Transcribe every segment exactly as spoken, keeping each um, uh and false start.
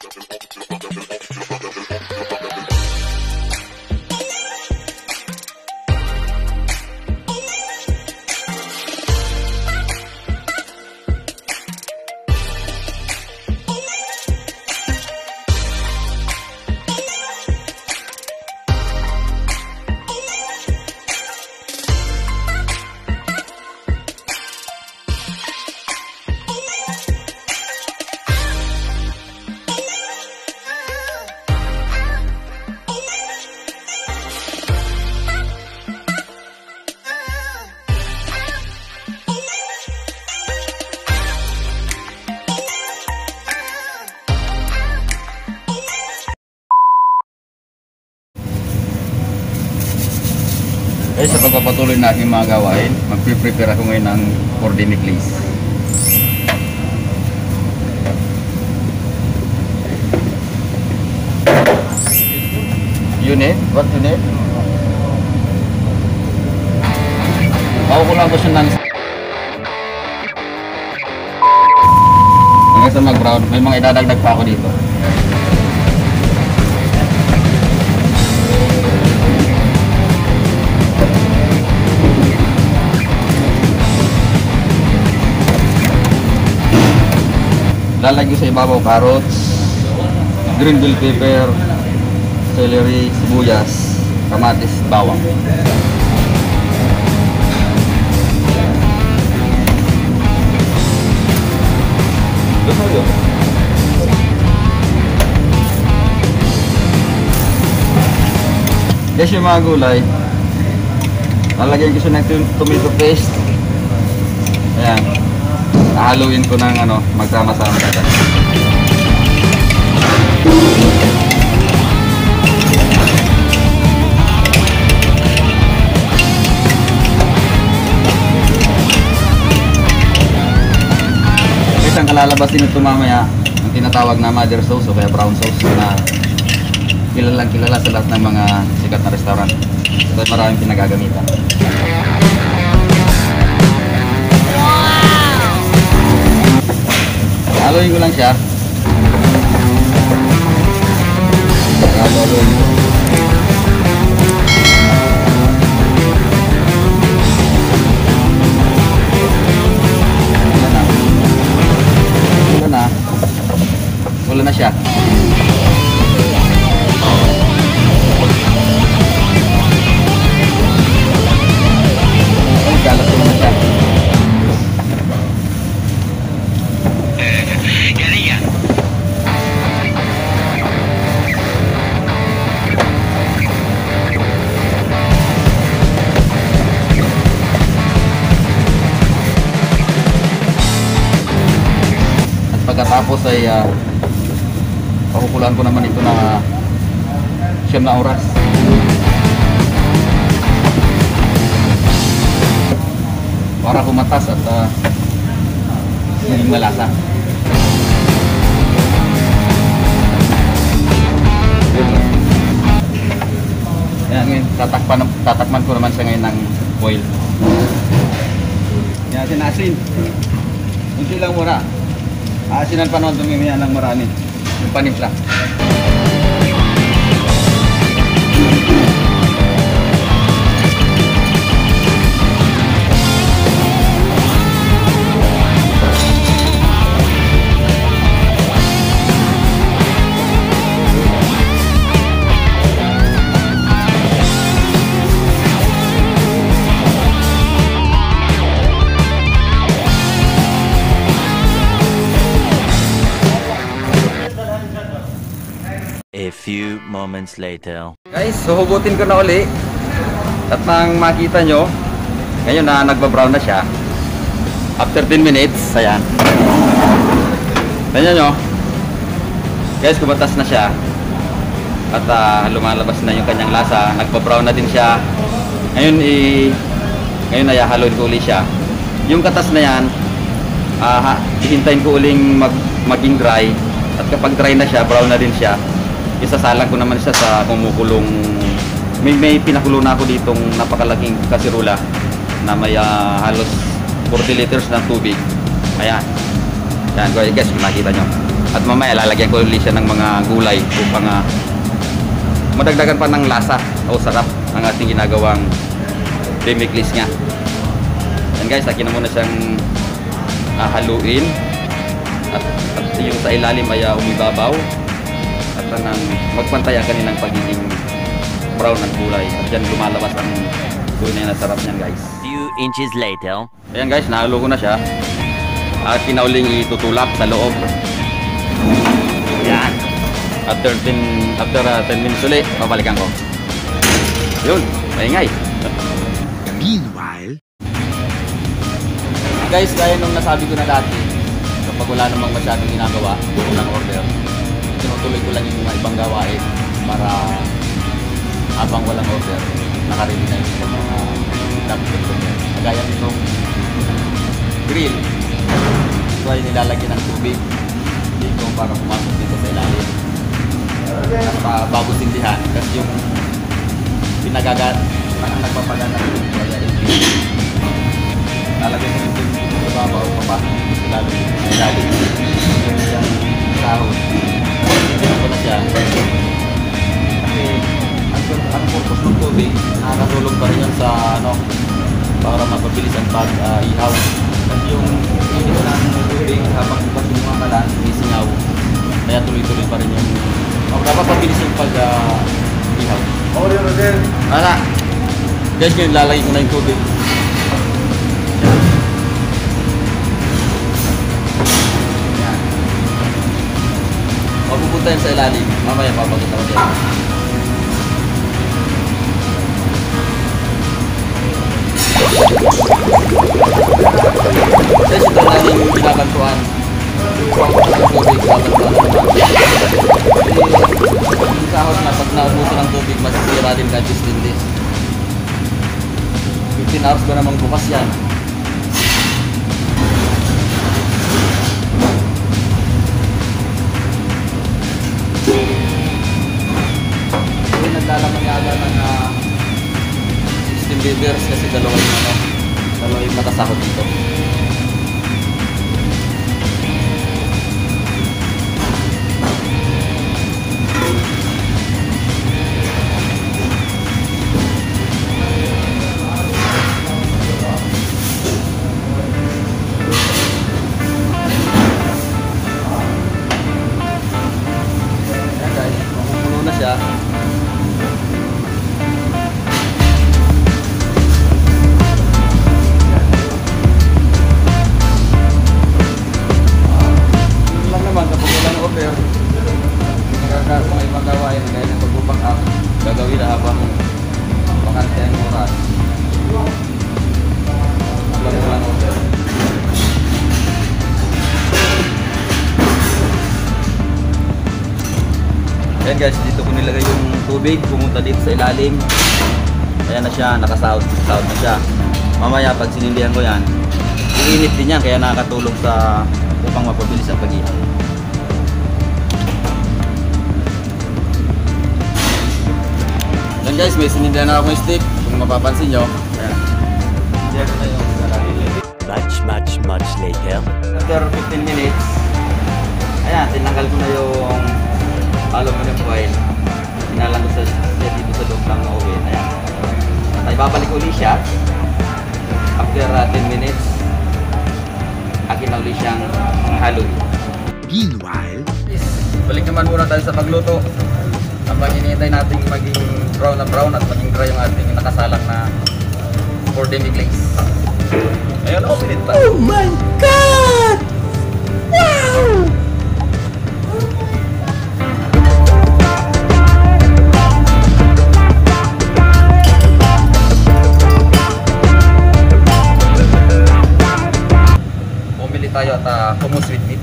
Eh, sa pagpapatuloy na aking mga gawain, mag-prepare ako ngayon ng coordinate list. Unit? What unit? Bawa ko lang po siya ng hanggang sa mag-brown. May mga idadagdag pa ako dito. Lalagay sa ibabaw carrots, green bell pepper, celery, sibuyas, kamatis, bawang. Kasi yung mga gulay, lalagyan ko siya ng tomato paste. Ayan. Haluin ko ng ano, magsama-sama natin. Isang kalalabasin ito mamaya, ang tinatawag na mother sauce o kaya brown sauce na kilalang kilala sa lahat ng mga sikat na restaurant. So maraming pinagagamitan. Haluin ko lang siya. Haluin ko. Wala na. Wala na. Wala na siya. Ay, kalat ko na siya. Pagkatapos ay uh, pakukulaan ko naman ito na uh, siyam na oras. Para kumatas at uh, hindi malasa. Yan, ngayon, tatakpan, tatakman ko naman siya ngayon ng oil. Yan, sinasin. Kunti lang muna. Asinan pa naman tumimihan ng marami. Yung panimpla. A few moments later. Guys, so hugutin ko na uli. At nang makita nyo, ngayon na nagbabrown na siya. After ten minutes, ayan. Tignan nyo. Guys, kumatas na siya. At uh, lumalabas na yung kanyang lasa. Nagbabrown na din siya. Ngayon, i ngayon ay haluin ko uli siya. Yung katas na yan, uh, hihintayin ko uling mag maging dry. At kapag dry na siya, brown na din siya, isasalang ko naman siya sa kumukulong. May, may pinakulo na ako ditong napakalaking kasirula na may uh, halos forty liters ng tubig. Ayan. Ayan, guys, kung nakita nyo. At mamaya lalagyan ko ulit siya ng mga gulay upang uh, madagdagan pa ng lasa o sarap ang ating ginagawang demiklis nga. Yan guys, akin na muna siyang uh, haluin. At, at yung sa ilalim ay uh, umibabaw. At nang magpantay ang kanilang pagiging brown ng gulay. At dyan lumalabas ang tunay na sarap niyan guys. Few inches later. Ayan guys, nahalo ko na siya. At kinauling itutulak sa loob. Yan. After ten, after uh, ten minutes ulit, babalikan ko. Yun, maingay. Meanwhile, Guys, gaya nung nasabi ko na dati, kapag wala namang masyadong ginagawa, unang order, tinutuloy ko lang yung mga ibang gawain para habang walang order, nakaready na yung mga dapat ko niya. Kagaya nitong grill. Ito ay nilalagyan ng tubig dito para pumasok dito sa ilalim. At uh, bago sindihan, kasi yung pinagagat, ang nagpapagana dito kaya yung lalagyan ko yung sa baba o papasok dito sa ilalim. Sa ilalim. Yung sahod. Sindihan ko na siya. Kasi ang, ang purpose ng tubig, nakakatulong pa rin yun sa ano, para mapabilis ang pag-ihaw. Kasi yung init ng tubig habang pag lumakalan, isisingaw. Kaya tuloy-tuloy pa rin yung oh, dapat pabilis yung pag-ihaw. Uh, Order na din! Ano? Guys, ngayon lalagay ko na yung tubig. Yan. Mapupunta yun sa ilalim. Mamaya papakita ko dyan. Guys, ito na yung binabantuan. Yung tubig, babantuan na naman. Kasi yung sahod na pag naubusan ng tubig, masisira din gadgets din din. fifteen hours ko namang bukas yan. Kasi naglalaman yata ng uh, sixteen liters kasi dalawa yung ano, dalawa yung matasahod dito. Siya. Yun lang naman kapag walang order, magagawa mga ibang gawain gaya ng pagbubang up, gagawin na habang makante ang oras. Walang walang order. Ayan guys, dito ko nilagay yung tubig, pumunta dito sa ilalim. Ayan na siya, nakasahod sahod na siya. Mamaya pag sinindihan ko yan, iinit din yan, kaya nakakatulong sa upang mapabilis ang pag-ihaw. Ayan guys, may sinindihan na ako yung stick. Kung mapapansin nyo, ayan. Sinindihan ko na yung ilalim. Much, much, much later. After fifteen minutes, ayan, tinanggal ko na yung aluminum foil. Inalang ko sa siya dito sa loob ng oven. Ayan. At ibabalik ulit siya. After uh, ten minutes, akin na ulit siyang haluin. meanwhile, Balik naman muna tayo sa pagluto. Habang hinihintay natin maging brown na brown at maging dry yung ating nakasalang na for demi-glaze. Ayan, oh, minute pa. oh my God! Wow! Bumili tayo at uh, hummus with meat.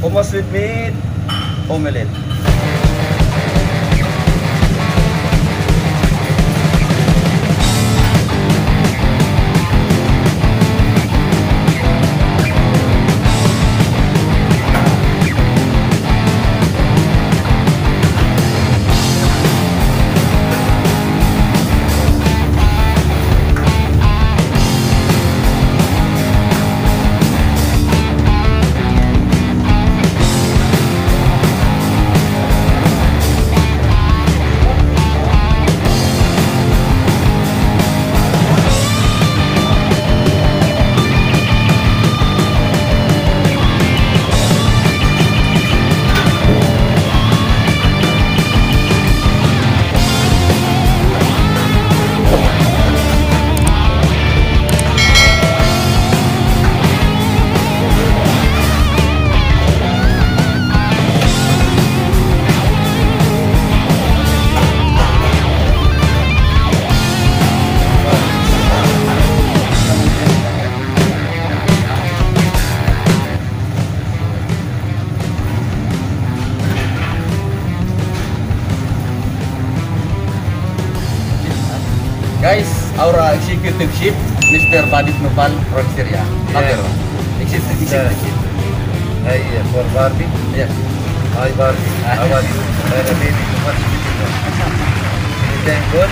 Hummus with meat. Omelette. Guys, our uh, executive chief, Mister Badit Nopal from Syria. Yeah. Executive executive chief. Hey, uh, for Barbie. Yes. Hi Barbie. How are you? Uh, baby, too much beautiful. Anything good?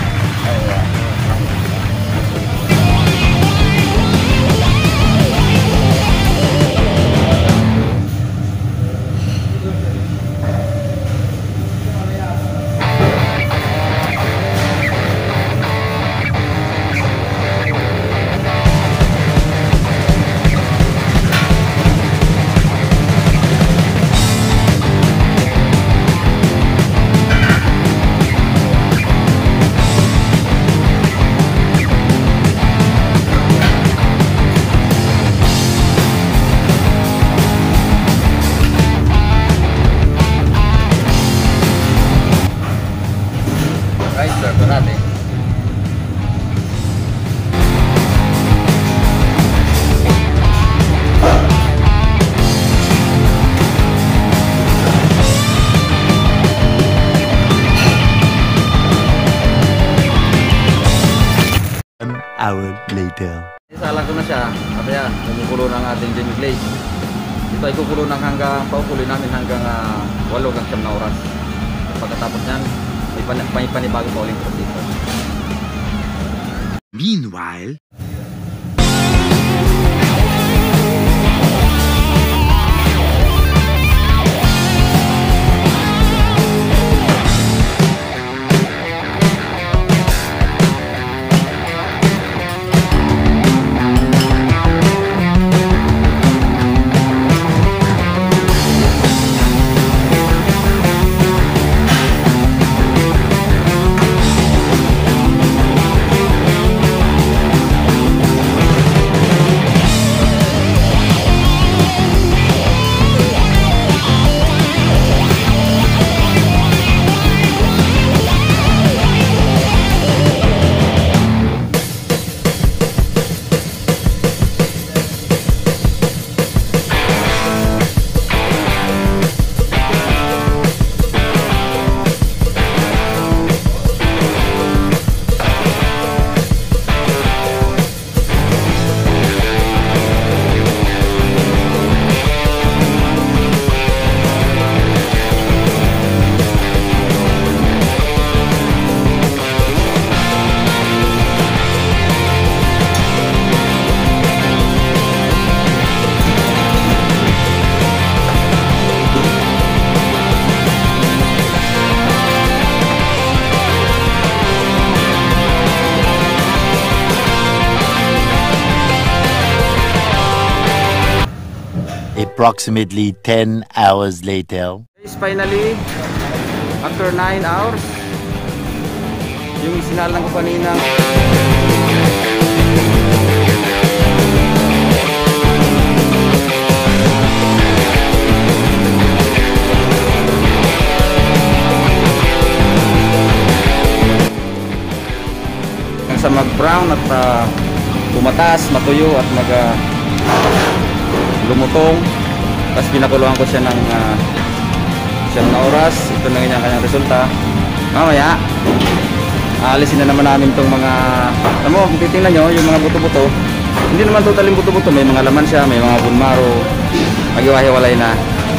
Guys, serve natin. An hour later. Isalang ko na siya. At yan, kumukulo ng ating Jimmy Glaze. Ito ay kukulo ng hanggang, paukuloy namin hanggang uh, walo hanggang siyam na oras. Pagkatapos yan, may, pan may panibago pa uling proseso. Meanwhile, Approximately ten hours later. Guys, finally, after nine hours, yung sinalang ko kanina. Sa mag-brown at uh, bumatas, matuyo at mag uh, lumutong. Tapos pinakuluan ko siya ng uh, siyam na oras. Ito na yung kanyang resulta. Mamaya aalisin na naman namin itong mga, alam mo, kung titingnan nyo yung mga buto-buto, hindi naman totaling buto-buto, may mga laman siya, may mga bone marrow, magiwahiwalay na.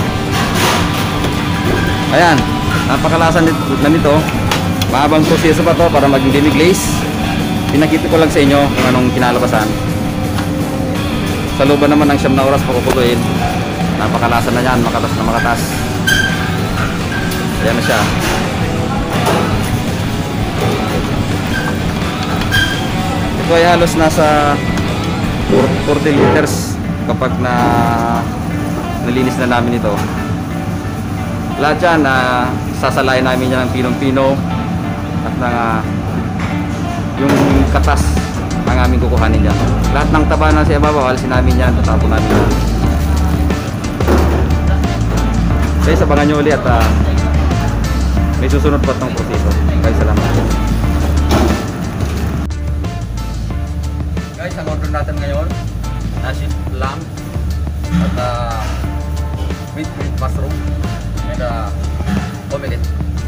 Ayan, napakalasan na nito. Mahabang proseso pa to para maging demi-glaze. Pinakita ko lang sa inyo kung anong kinalabasan. Sa looban naman ng siyam na oras pakukuluin. Napakalasan na yan, makatas na makatas. Ayan na siya. Ito ay halos nasa forty liters kapag na nalinis na namin ito. Lahat yan, uh, sasalayin namin yan ng pinong-pino at na uh, yung katas ang aming kukuhanin dyan. Lahat ng taba na sa ibabaw, alisin namin yan, tatapon namin yan. Okay, sabangan nyo ulit at uh, may susunod pa itong proseso. Okay, salamat. Guys, ang order natin ngayon, nasi lamb at uh, meat with mushroom and uh, omelette.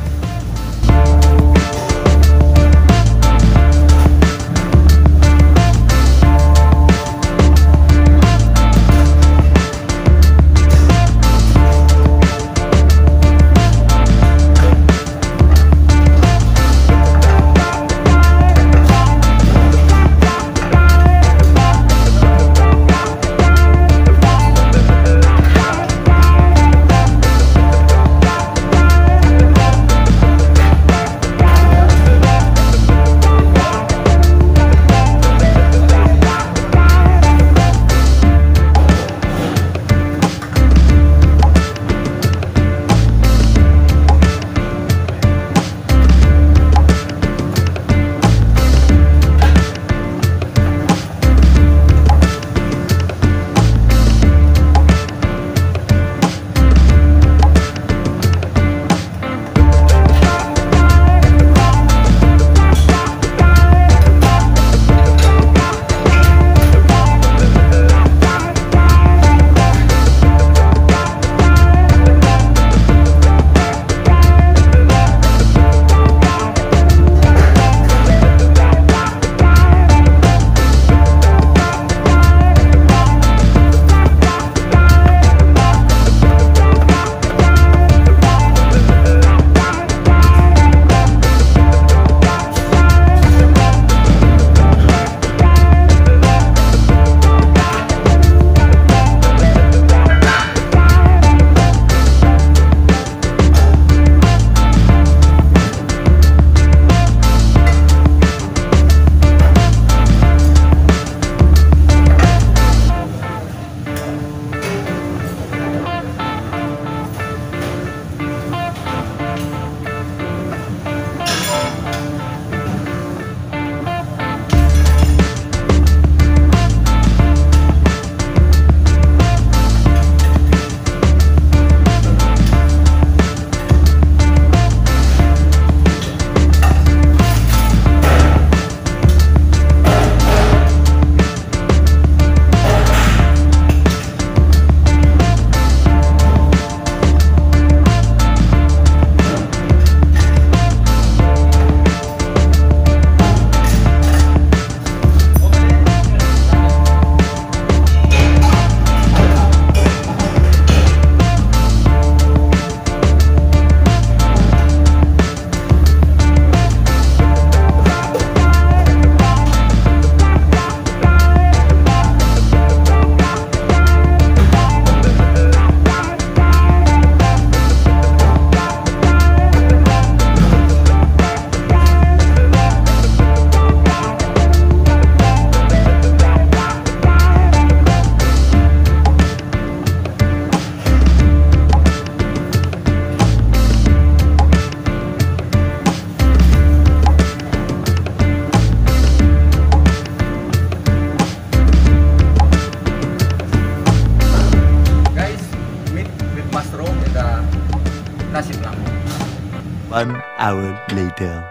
One hour later.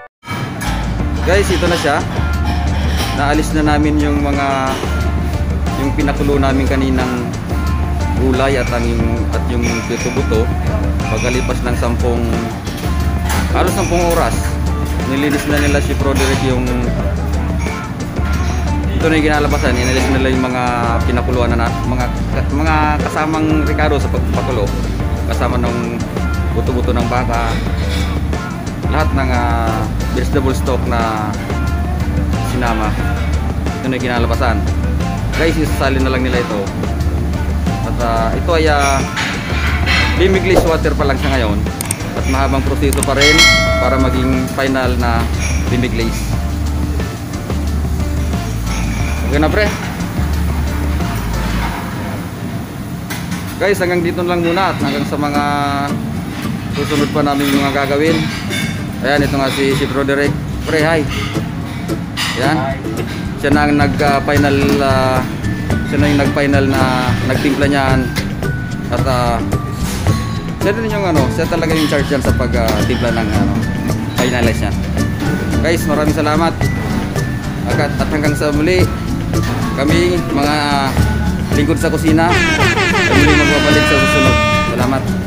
Guys, ito na siya. Naalis na namin yung mga yung pinakulo namin kaninang kulay at ang yung at yung buto-buto. Pagkalipas ng sampung halos sampung oras, nilinis na nila si Broderick yung ito na yung ginalabasan. Inilis nila yung mga pinakuluan na, na mga mga kasamang Ricardo sa pagpakulo, kasama ng buto-buto ng baka, lahat ng uh, vegetable stock na sinama. Ito na yung ginalabasan. Guys, isasalin na lang nila ito. At uh, ito ay uh, bimiglis water pa lang siya ngayon. At mahabang proseso pa rin para maging final na bimiglis. Okay na pre. Guys, hanggang dito lang muna at hanggang sa mga susunod pa namin mga gagawin. Ayan, ito nga si, si Broderick. Pre, hi. Ayan. Siya na ang nag-final uh, siya na yung nag-final na nagtimpla niyan. At uh, siya din yung ano, siya talaga yung charge dyan sa pag-timpla uh, ng ano, finalize niya. Guys, maraming salamat. At, at hanggang sa muli, kami mga lingkod sa kusina, kami magbabalik sa susunod. Salamat.